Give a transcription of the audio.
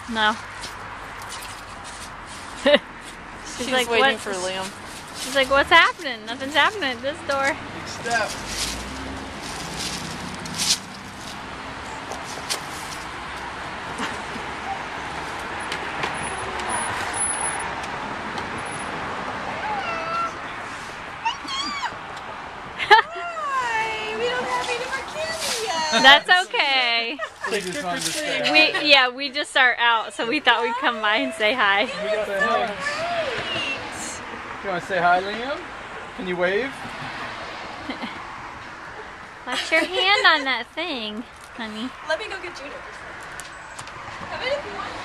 No. She's like, waiting for Liam. She's like, what's happening? Nothing's happening at this door. Big step. Hi! We don't have any more candy yet. That's okay. We just wanted to say We just are out, so we thought we'd come by and say hi. We gotta say hi. You want to say hi, Liam? Can you wave? Watch your hand on that thing, honey. Let me go get Judah. Come in if you want.